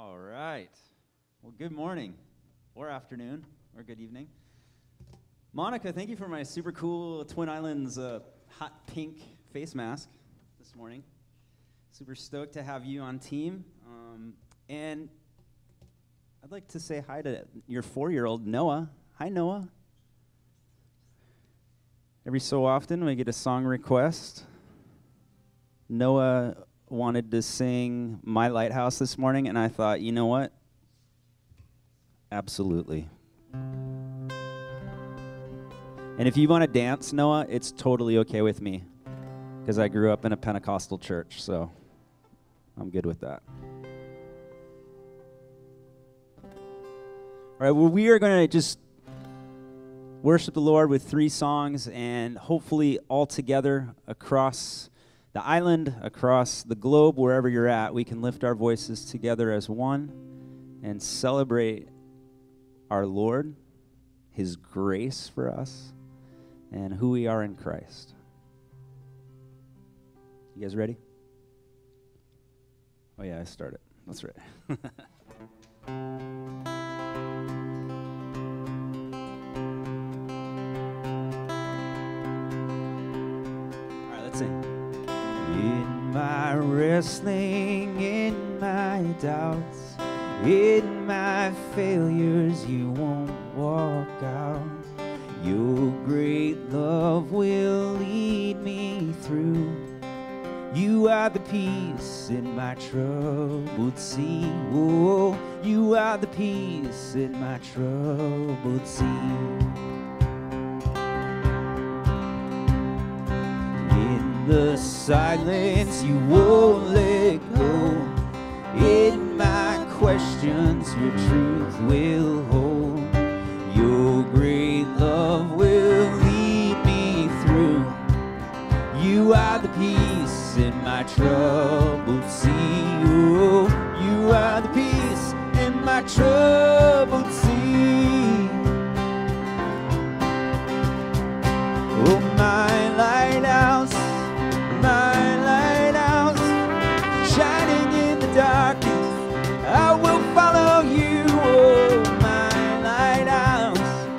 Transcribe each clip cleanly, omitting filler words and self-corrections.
All right. Well, good morning, or afternoon, or good evening. Monica, thank you for my super cool Twin Islands hot pink face mask this morning. Super stoked to have you on team. And I'd like to say hi to your 4-year-old, Noah. Hi, Noah. Every so often, we get a song request. Noah wanted to sing My Lighthouse this morning, and I thought, you know what? Absolutely. And if you want to dance, Noah, it's totally okay with me, because I grew up in a Pentecostal church, so I'm good with that. All right, well, we are going to just worship the Lord with 3 songs, and hopefully all together across the island, across the globe, wherever you're at, we can lift our voices together as one and celebrate our Lord, His grace for us, and who we are in Christ. You guys ready? Oh yeah, I started. That's right. All right, let's sing. In my wrestling, in my doubts, in my failures, you won't walk out. Your great love will lead me through. You are the peace in my troubled sea. Oh, you are the peace in my troubled sea. In the silence, you won't let go. In my questions, your truth will hold. Your great love will lead me through. You are the peace in my troubled sea. Oh, you are the peace in my troubled sea. Oh, my lighthouse, shining in the darkness, I will follow you. Oh, my lighthouse,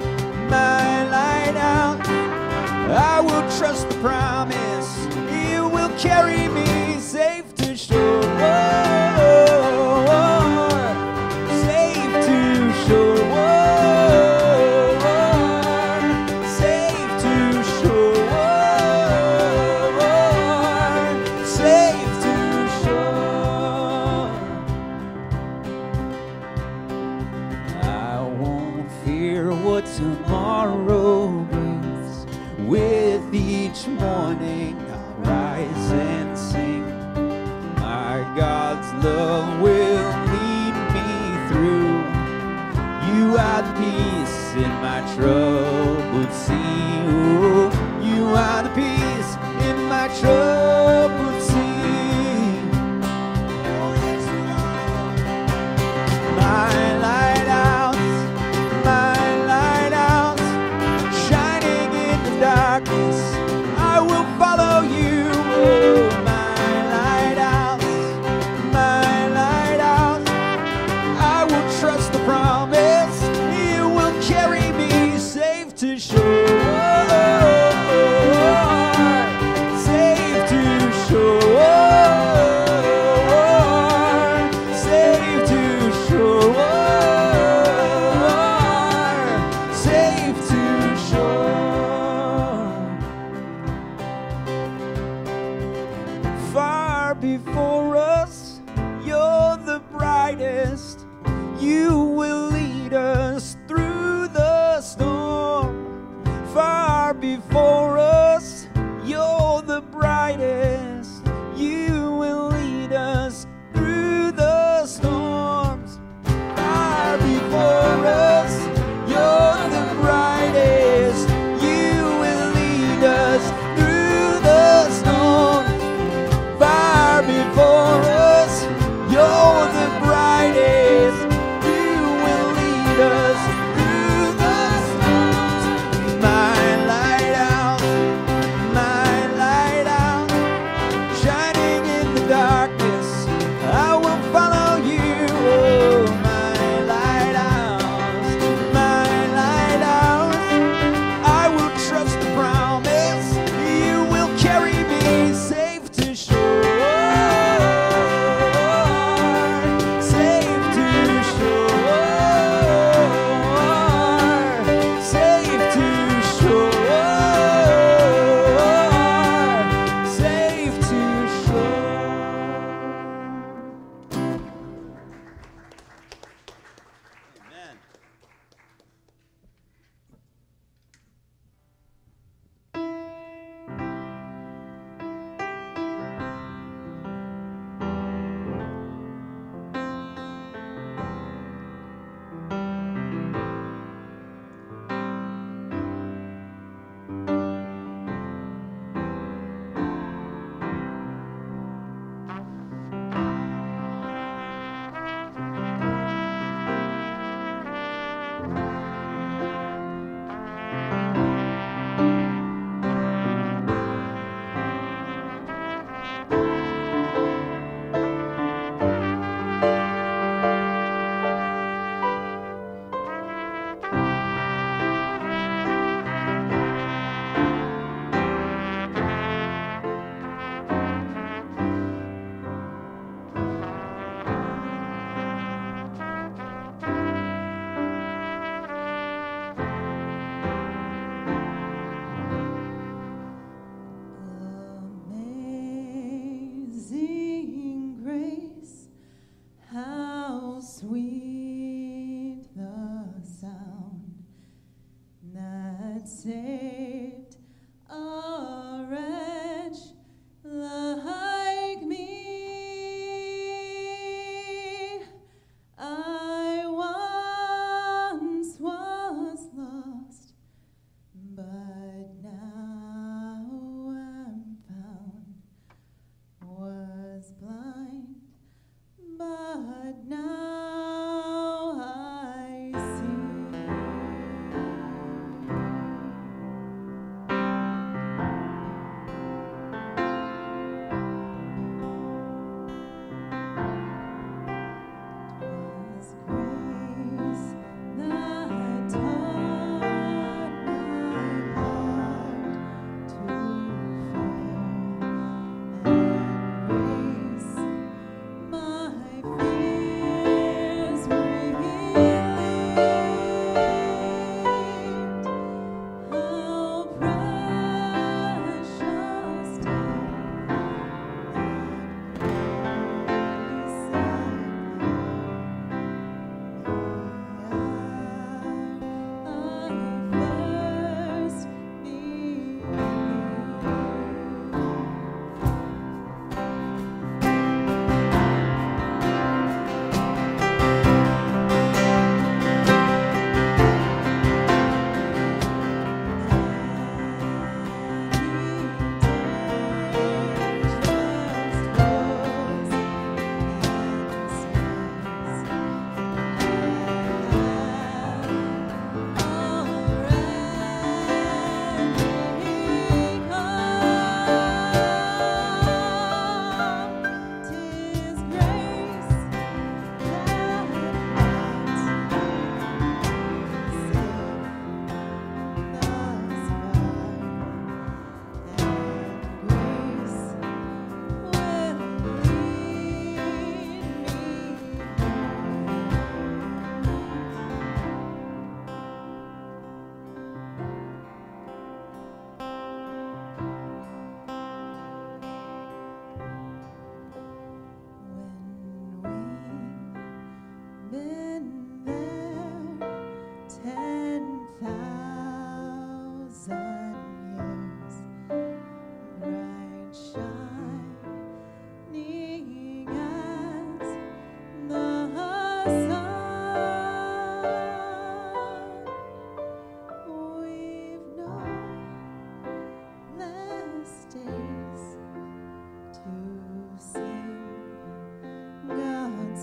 I will trust the promise. It will carry me safe to shore. Safe to shore. Safe to shore. Safe to shore. I won't fear what tomorrow brings. With each morning I'll rise and sing. My God's love will lead me through. You are the peace in my troubled sea. Oh, you are the peace in my troubled sea. Oh, yes, you are. My lighthouse, shining in the darkness, I will follow you. Oh, my lighthouse, I will trust the promise. It will carry me safe to shore. Safe to shore. Safe to shore. Safe to shore. Far before us, you're the brightest. You will lead us through the storm. Far before us, you're the brightest. You will lead us through the storms. Far before us, you're the brightest. You will lead us through the storms. Far before us, you're the brightest. You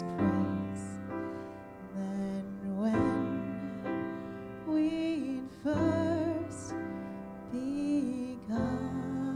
His praise than when we first begun.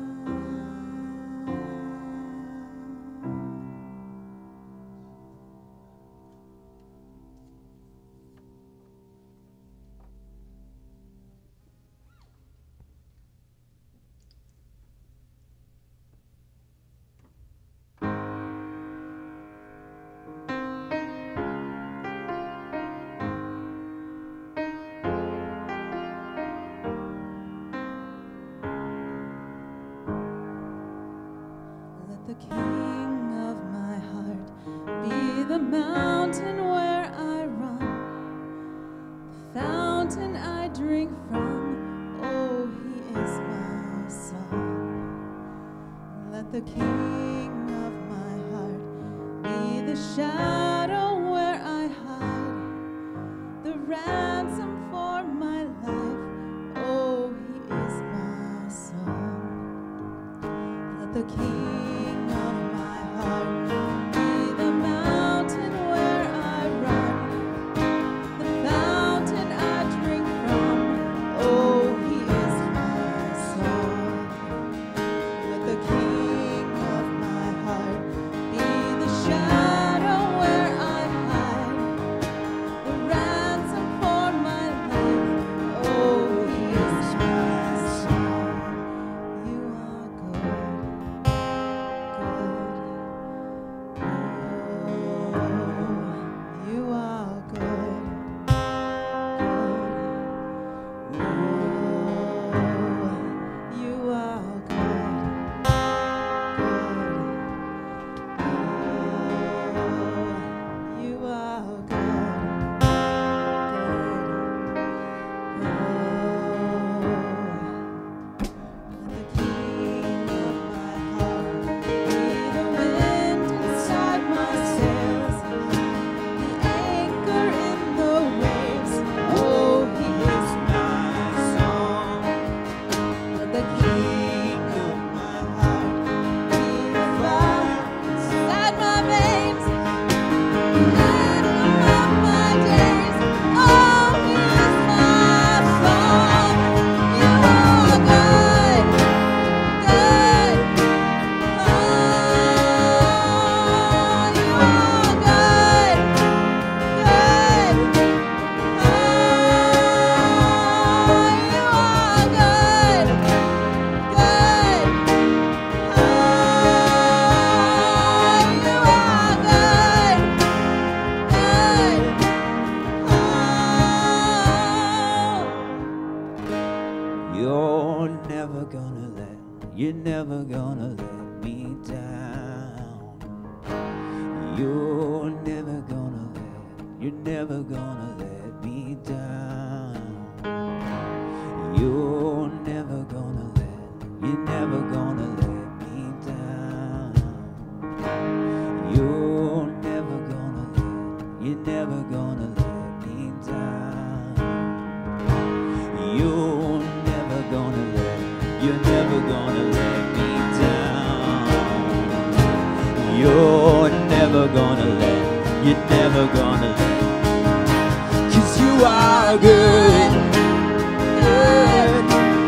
Let the King of my heart be the mountain where I run, the fountain I drink from. Oh, He is my song. Let the King of my heart be the shadow where I hide, the ransom for my life. Oh, He is my song. Let the King of my heart be the mountain where I run, the fountain I drink from. Oh, He is my song. Let the King of my heart be the shadow where I hide, the ransom for my life. Oh, He is my song. You are good. You are good, you are good, you are the King of my heart be the wind inside my sails, the anchor in the waves. Oh, He is my song. Let the King of my heart be the fire inside my veins, the anthem of my days. Oh, He is my song. You are good, good. Oh, you are good, good. Oh, you are good, good. Oh, you are good, good. You're never gonna let me down. You're never gonna let me down. You're never gonna let me down. You're never gonna let me down. You're never gonna let me down. You're never gonna let, 'cause you are good, good,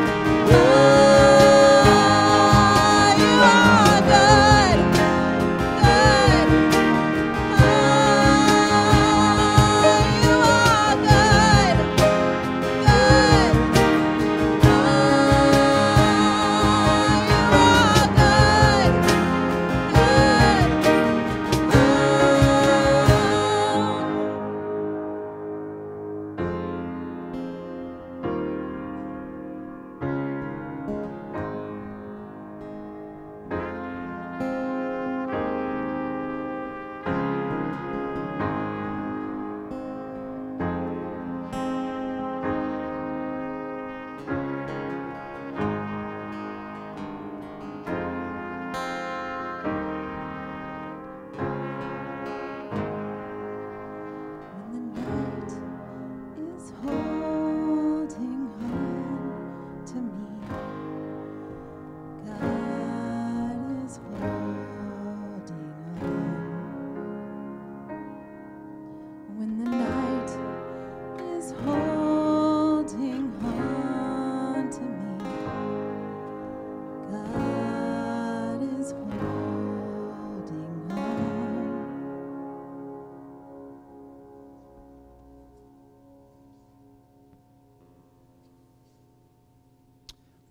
Oh, you are good, good. Oh, you are good, good. Oh, you are good, good.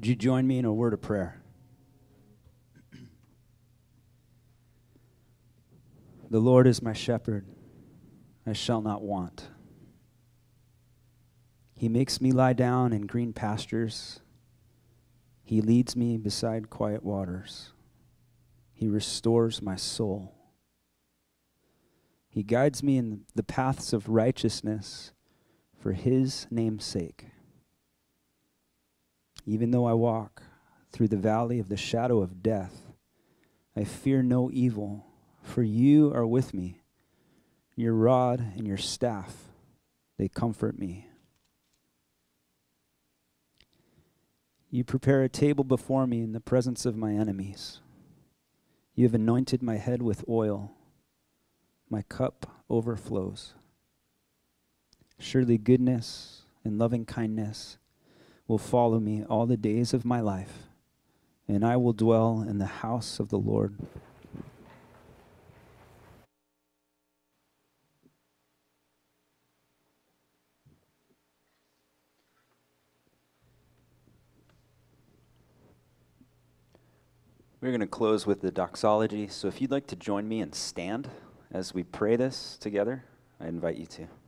Would you join me in a word of prayer? The Lord is my shepherd, I shall not want. He makes me lie down in green pastures. He leads me beside quiet waters. He restores my soul. He guides me in the paths of righteousness for his name's sake. Even though I walk through the valley of the shadow of death, I fear no evil, for you are with me. Your rod and your staff, they comfort me. You prepare a table before me in the presence of my enemies. You have anointed my head with oil. My cup overflows. Surely goodness and loving kindness will follow me all the days of my life, and I will dwell in the house of the Lord. We're going to close with the doxology, so if you'd like to join me and stand as we pray this together, I invite you to.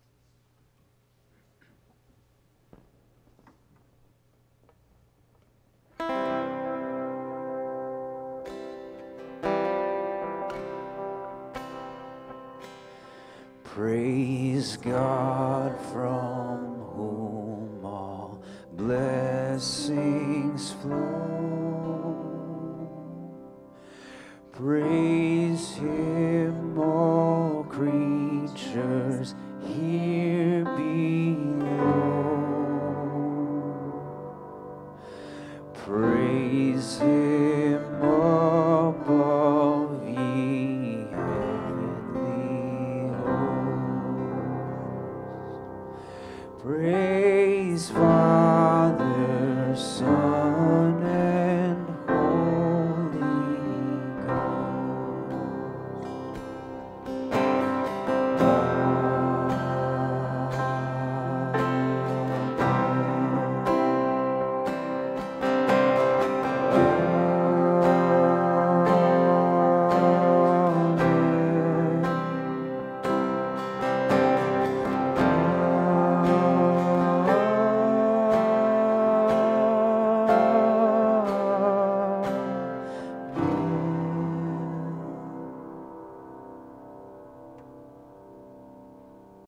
Praise God from whom all blessings flow. Praise him, all creatures here